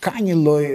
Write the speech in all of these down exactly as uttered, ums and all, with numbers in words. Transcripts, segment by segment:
ka një lloj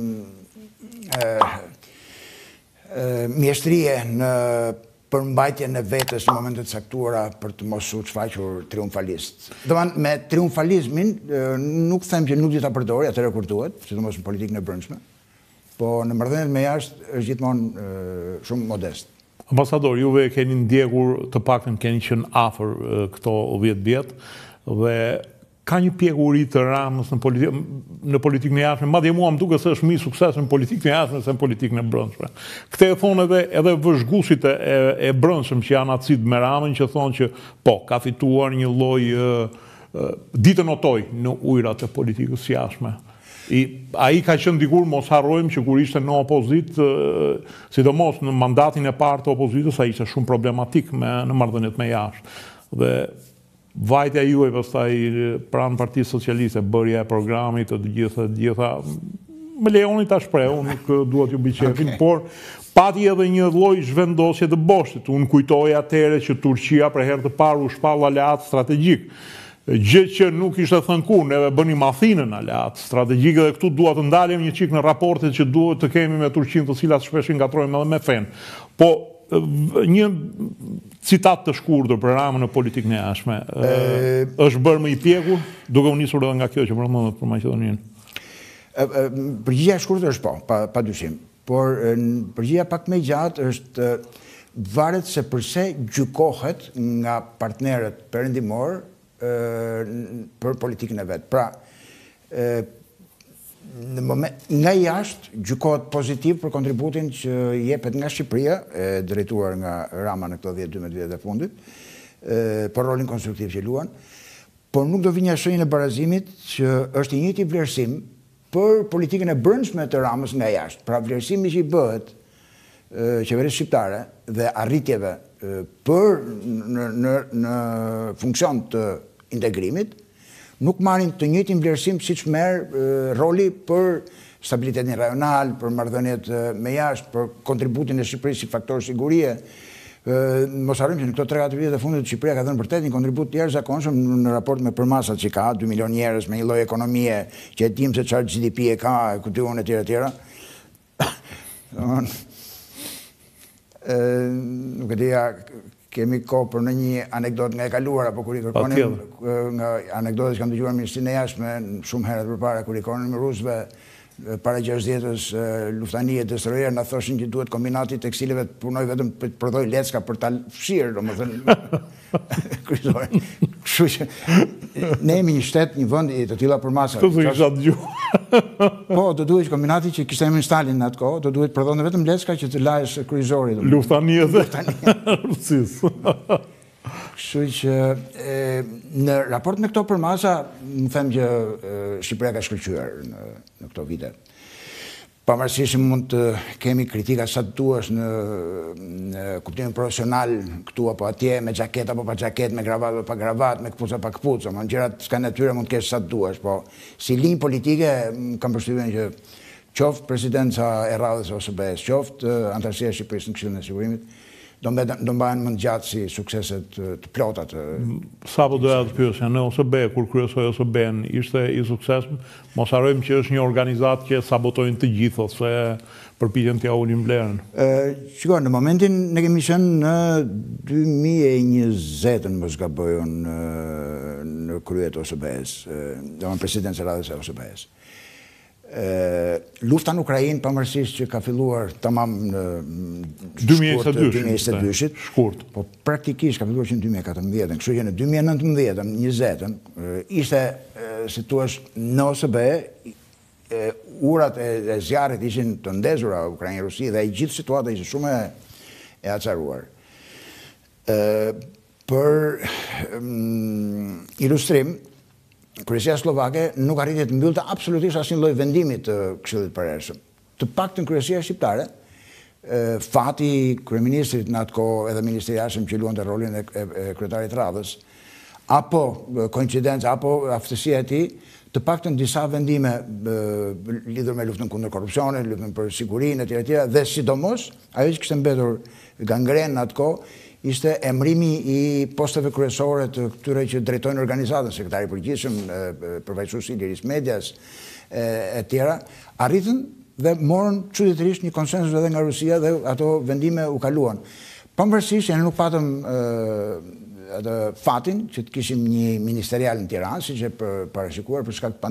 mjeshtrie në përmbajtjen e vetës në momentet e caktuara për të mos u shfaqur triumfalist. Domethënë me triumfalizmin nuk them që nuk di ta përdori atëherë kur duhet, sidomos në politikën e brendshme, po në marrëdhëniet me jashtë është gjithmonë shumë modest. Ambasador, juve keni ndjekur, të paktën keni qenë afër këto dhjetë vjet dhe ka një pjekuri të Ramës në politikë në politikën e jashtme, madje mua më duket se është më i sukses në politikën e jashtme se në politikën e brendshme. Këtë e thonë edhe edhe vëzhguesit e, e brendshëm që janë acid me Ramën, që thonë që po, ka fituar një lloj ditë notoj në ujërat e politikës së jashtme. I, a i ka qenë dikur, mos harrojmë që kur ishte në opozit, sidomos në mandatin e parë të opozitës, a ishte shumë problematik me, në marrëdhëniet me jashtë. Dhe vajtja juaj pastaj pranë Partisë Socialiste, bërja e programit të gjitha, gjitha, më lejoni ta shpreh, unë nuk duhet ju bëj qefin, por pati edhe një lloj zhvendosje të boshtit. Unë kujtoj atëherë që Turqia për herë të parë u shpall aleat strategjik. Gjë që nuk ishte thënë kur, neve bënim Athinën aleat strategjik dhe këtu dua të ndalem një çik në raportet që duhet të kemi me Turqinë, të cilat shpesh ngatrojmë edhe me fen. Po një citat të shkurtër për Ramën në politikën e jashtme. Është bërë më i pjekur, duke u nisur edhe nga kjo që përmendet për Maqedoninë. Përgjigjja e shkurtër është po, pa, pa dyshim. Por përgjigjja pak më gjatë është varet se përse gjykohet nga partnerët perëndimor për politikën e vet. Pra, në moment, nga jashtë gjykohet pozitiv për kontributin që jepet nga Shqipëria, e drejtuar nga Rama në këto dhjetë dymbëdhjetë vjet e fundit, për rolin konstruktiv që luan, por nuk do vi një shenjë e barazimit që është i njëjti vlerësim për politikën e brendshme të Ramës nga jashtë. Pra vlerësimi që i bëhet qeverisë shqiptare dhe arritjeve për në, në, në funksion të integrimit, nuk marrin të njëjtin vlerësim siç merr roli për stabilitetin rajonal, për marrëdhëniet me jashtë, për kontributin e Shqipërisë si faktor sigurie. Mos harrojmë që në këto tre katër vjet e fundit Shqipëria ka dhënë vërtet një kontribut të jashtëzakonshëm në raport me përmasat që ka, dy milion njerëz me një lloj ekonomie që e dim se çfarë G D P e ka, e kuptuan etj etj. Nuk e dija, kemi kohë për në një anekdot nga e kaluara, apo kur i kërkonim nga anekdotet që kam dëgjuar në Ministrinë e Jashtme shumë herët përpara, kur i kërkonim rusëve para gjashtëdhjetës luftanie të sërëherë, na thoshin që duhet kombinati tekstileve të punoj vetëm për të prodhoj lecka për ta fshirë, domethënë kryqëzore. Kështu që ne jemi një shtet, një vend i të tilla përmasa. Këtu isha dëgjuar. Po, do duhet kombinati që kishte emrin Stalin në atë kohë, do duhet prodhonte vetëm lecka që të lahesh kryqëzori. Luftanie dhe Rusisë. Kështu që në raport me këto përmasa, më them që Shqipëria ka shkëlqyer në, në këto vite. Pavarësisht që mund të kemi kritika sa të duash në, në kuptimin profesional këtu apo atje, me xhaket apo pa xhaket, me kravat apo pa kravat, me këpucë apo pa këpucë, më gjërat s'ka natyrë mund të kesh sa të duash, po si linjë politike kam përshtypjen që qoftë presidenca e radhës ose O S B-s, qoftë antarësia e Shqipërisë në Këshillin e Sigurimit, do mbahen më gjatë si sukseset të plota të... Sapo doja të pyesja, në O S B, kur kryesoi O S B-n, ishte i suksesshëm? Mos harrojmë që është një organizatë që sabotojnë të gjithë ose përpiqen t'ia ulin vlerën. Shikoj, në momentin ne kemi qenë në dy mijë e njëzet, më zgaboj unë, në krye të O S B-s, domethënë presidencë e radhës e O S B-s. Lufta në Ukrainë, pavarësisht që ka filluar tamam në dy mijë e njëzet dy-shit, shkurt, po praktikisht ka filluar që në dy mijë e katërmbëdhjetë, kështu që në dy mijë e nëntëmbëdhjetë, njëzet, ishte, si thua, në O S B, urat e zjarrit ishin të ndezura Ukrainë-Rusi dhe gjithë situata ishte shumë e acaruar. Për ilustrim, Kryesia Slovake nuk arriti të mbyllte absolutisht asnjë lloj vendimi të Këshillit të Përhershëm. Të paktën kryesia shqiptare, fati kryeministrit në atë kohë edhe ministri i jashtëm që luante rolin e kryetarit radhës, apo koincidencë apo aftësia e tij, të paktën disa vendime lidhur me luftën kundër korrupsionit, luftën për sigurinë etj etj, dhe sidomos ajo që kishte mbetur gangren në atë kohë ishte emrimi i posteve kryesore të këtyre që drejtojnë organizatën, sekretari i përgjithshëm, përfaqësuesi i Lirisë Medias e tjera, arritën dhe morën çuditërisht një konsensus edhe nga Rusia dhe ato vendime u kaluan. Pavarësisht ne nuk patëm atë fatin që të kishim një ministerial në Tiranë, siç e parashikuar për shkak të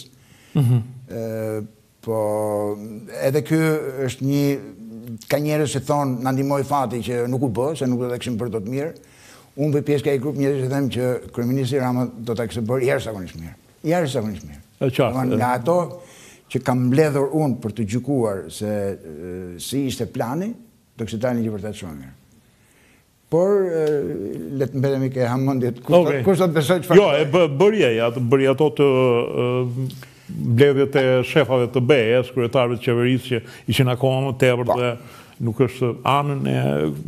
pandemisë. Po edhe ky është një, ka njerëz që thonë na ndihmoi fati që nuk u bë, se nuk do ta kishim bërë dot mirë. Unë bëj pjesë ka një grup njerëz që them që kryeministri Rama do ta kishte bërë jashtëzakonisht mirë. Jashtëzakonisht mirë. Nga ato që kam mbledhur unë për të gjykuar se si ishte plani, do kishte dalë një vërtet shumë mirë. Por le të mbetemi ke hamendjet kush do të besoj çfarë. Jo, e bërje, atë bëri ato të mbledhjet e shefave të B E-s, kryetarëve të qeverisë që ishin akoma më tepër dhe nuk është anën e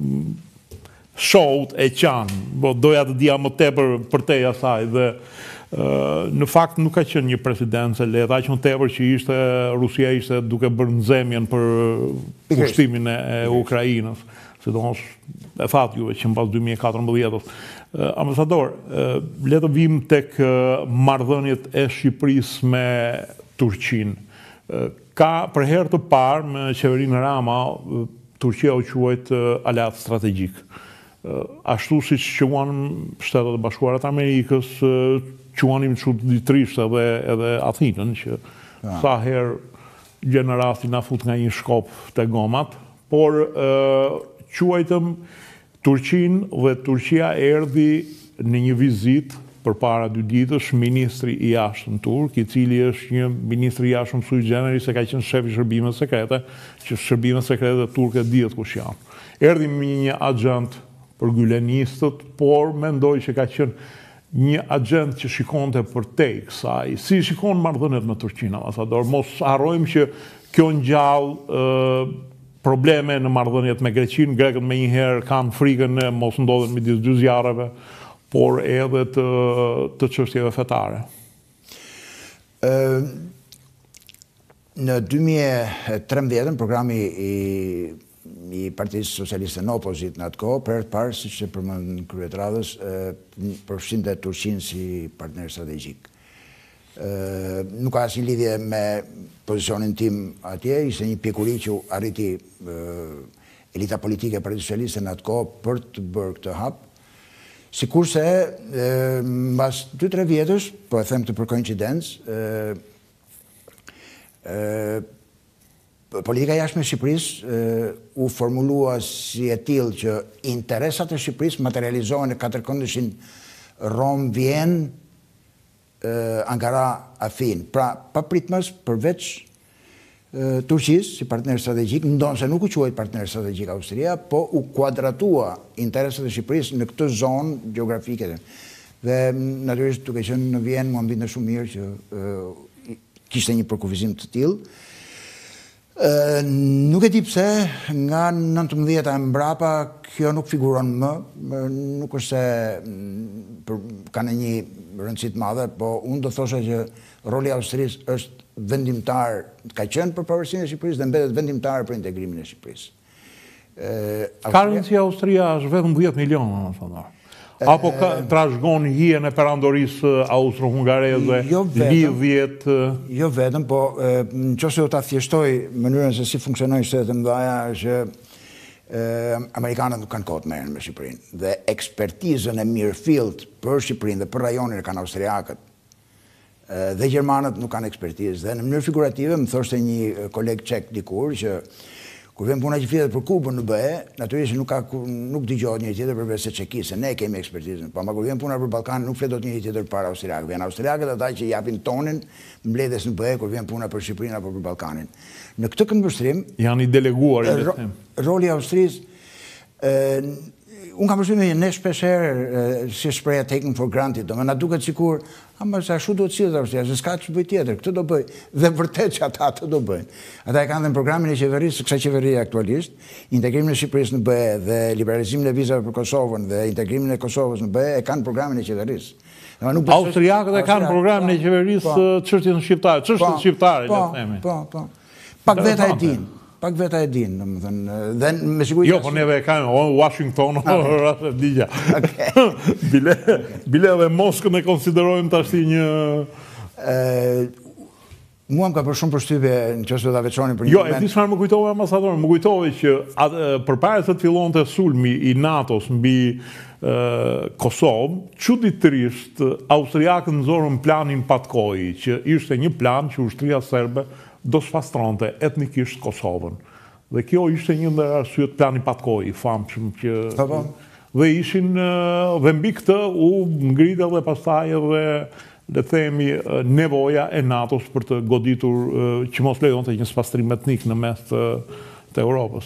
show-t e qanë, po doja të dija më tepër për te asaj dhe në fakt nuk ka qenë një presidencë e lehtë, aq më tepër që ishte Rusia ishte duke bërë nxemjen për pushtimin e Ukrainës, sidomos e thatë juve që mbas dy mijë e katërmbëdhjetës. Ambasador, le të vim tek marrëdhëniet e Shqipërisë me Turqinë. Ka për herë të parë me qeverinë Rama, Turqia u quajt aleat strategjik. Ashtu siç quhen Shtetet e Bashkuara të Amerikës, quanim çuditërisht edhe edhe Athinën, që sa herë gjenë rasti na fut nga një shkop te gomat, por quajtëm Turqinë dhe Turqia erdhi në një vizitë përpara dy ditësh ministri i jashtëm turk, i cili është një ministri i jashtëm sui generis, se ka qenë shef i shërbimeve sekrete, që shërbimet sekrete turke dihet kush janë. Erdhi me një agent për gylenistët, por mendoj që ka qenë një agent që shikonte për te kësaj. Si shikon marrëdhëniet me Turqinë, ambasador? Mos harrojmë që kjo ngjall probleme në marrëdhëniet me Greqinë, grekët me njëherë kanë frikën e mos ndodhen midis dy zjarreve, por edhe të, të çështjeve fetare. Në dy mijë e trembëdhjetë, programi i, i Partisë Socialiste në opozit në atë kohë, për të parë, siç e përmend kryet radhës, përfshinte Turqinë si partner strategjik. Nuk ka asnjë lidhje me pozicionin tim atje, ishte një pjekuri që arriti elita politike e Partisë Socialiste në atë kohë për të bërë këtë hap. Sikurse mbas dy tre vjetësh, po e them të për koincidencë, politika jashtme e Shqipërisë u formulua si e tillë që interesat e Shqipërisë materializohen në katërkëndëshin Rom-Vjen, Ankara, Afin. Pra, papritmës përveç Turqisë si partner strategjik, ndonë se nuk u quajt partner strategjik Austria, po u kuadratua interesat e Shqipërisë në këtë zonë geografike. Dhe natyrisht duke qenë në Vjen, mua mbinte shumë mirë që kishte një përkufizim të tillë. Nuk e di pse nga nëntëmbëdhjeta e mbrapa kjo nuk figuron më, nuk është se ka në një rëndësi të madhe, po unë do thosha që roli i Austrisë është vendimtar, ka qenë për pavarësinë e Shqipërisë dhe mbetet vendimtar për integrimin e Shqipërisë. Ka rëndësi Austria është vetëm dhjetë miliona, më thonë. Apo trashëgon hijen e perandorisë austro-hungareze, lidhjet? Jo vetëm, po nëse do ta thjeshtoj mënyrën se si funksionojnë shtetet e mëdha, që amerikanët nuk kanë kohë të merren me Shqipërinë dhe ekspertizën e mirëfillt për Shqipërinë dhe për rajonin e kanë austriakët. Dhe gjermanët nuk kanë ekspertizë. Dhe në mënyrë figurative më thoshte një koleg çek dikur që kur vjen puna që flitet për Kubën në B E, natyrisht nuk ka nuk dëgjohet njëri tjetër përveç se Çekisë, ne kemi ekspertizën. Po ama kur vjen puna për Ballkan nuk flet dot njëri tjetër para austriakëve. Janë austriakët ata që japin tonin mbledhjes në B E kur vjen puna për Shqipërinë apo për Ballkanin. Në këtë këndvështrim janë i deleguar i ro, roli i Austrisë unë kam përshtypjen që ne shpesh herë si shpreha taken for granted, do më na duket sikur ama sa ashtu duhet sillet Austria, se s'ka ç'bëj tjetër, këtë do bëj. Dhe vërtet që ata atë do bëjnë. Ata e kanë dhe në programin e qeverisë, kësaj qeverie aktualisht, integrimin e Shqipërisë në B E dhe liberalizimin e vizave për Kosovën dhe integrimin e Kosovës në B E e kanë programin e qeverisë. Austriakët e kanë programin e qeverisë çështjen shqiptare, çështën shqiptare, le të themi. Po, po. Pak veta e din. pak veta e din, në më thënë, dhe me siguri... Jo, po neve e kanë, o Washington, o rrasë e digja. Bile, bile edhe Moskën e konsiderojmë të ashti një... Mua më ka për shumë përshtypje në qësë dhe veçoni për një jo, moment... Jo, e di çfarë më kujtove ambasador, më kujtove që përpara se të fillonte sulmi i NATO-s mbi Kosovë, çuditërisht austriakët nxorën planin Patkoi, që ishte një plan që ushtria serbe do sfastronte etnikisht Kosovën. Dhe kjo ishte një ndër arsyet plani Patkoi, famshëm që... Dhe ishin, dhe mbi këtë u ngritë dhe pastaj edhe le themi nevoja e NATO-s për të goditur që mos lejonte një sfastrim etnik në mes të, të Europës.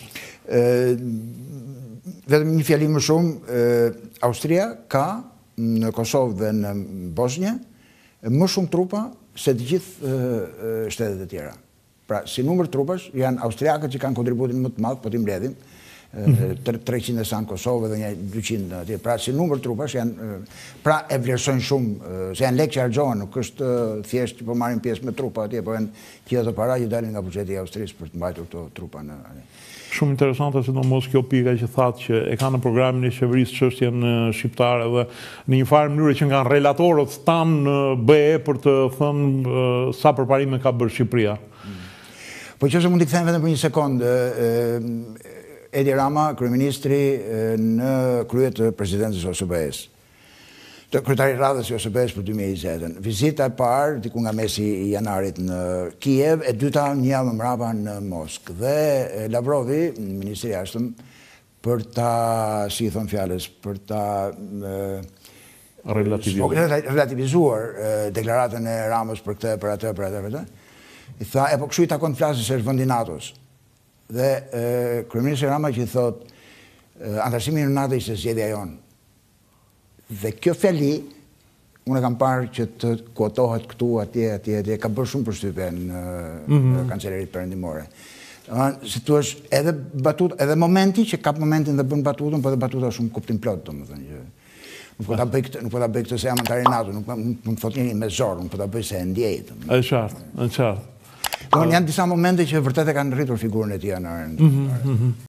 Vetëm një fjali më shumë, Austria ka në Kosovë dhe në Bosnjë më shumë trupa se të gjithë shtetet e tjera. Pra, si numër trupash, janë austriakët që kanë kontributin më të madh, po t'i mbledhim, treqind e sa në Kosovë dhe një dyqind atje. Pra, si numër trupash janë, pra e vlerësojnë shumë, se janë lekë që harxhohen, nuk është thjesht që po marrin pjesë me trupa atje, po janë gjithë ato para që dalin nga buxheti i Austrisë për të mbajtur këto trupa në atje. Shumë interesante sidomos kjo pika që thatë që e ka në programin e qeverisë çështjen shqiptare dhe në një farë mënyrë që nga relatorët tanë në B E për të thënë sa përparime ka bërë Shqipëria. Po që se mund t'i kthejmë vetëm për një sekondë, Edi Rama, kryeministri në krye të presidentës O S B-s, të kryetari i radhës i O S B-s për dy mijë e njëzet. Vizita e parë diku nga mesi i janarit në Kiev, e dyta një javë më mbrapa në Moskë. Dhe Lavrovi, ministri i jashtëm, për ta, si i thon fjalës, për ta relativizuar, relativizuar deklaratën e Ramës për këtë, për atë, për atë, për atë. I tha, e po kështu i takon të flasë se është vendi NATO-s. Dhe kryeministri Rama që i thot, antarësimi në NATO ishte zgjedhja jonë. Dhe kjo fjali, unë e kam parë që të kotohet këtu, atje, atje, atje, ka bërë shumë përshtypje në kancelerit perëndimore. Si tu është edhe batut, edhe momenti që kap momentin dhe bën batutën, po edhe batuta shumë kuptim plot, do më thënë. Nuk po ta bëj këtë, nuk po ta bëj këtë se jam antar i NATO, nuk mund të thot njëri me zor, nuk po ta bëj se e ndjej. Është qartë, është qartë. Janë disa momente që vërtet e kanë rritur figurën e tij anaren.